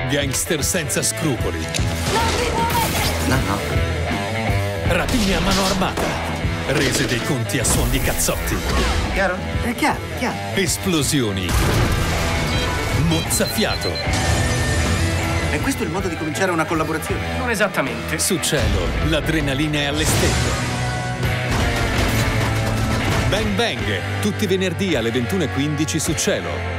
Gangster senza scrupoli. Non vi muovete! No. Rapine a mano armata. Rese dei conti a suon di cazzotti. Chiaro? È chiaro. Esplosioni. Mozzafiato. E questo è il modo di cominciare una collaborazione? Non esattamente. Su Cielo, l'adrenalina è alle stelle. Bang Bang, tutti i venerdì alle 21:15 su Cielo.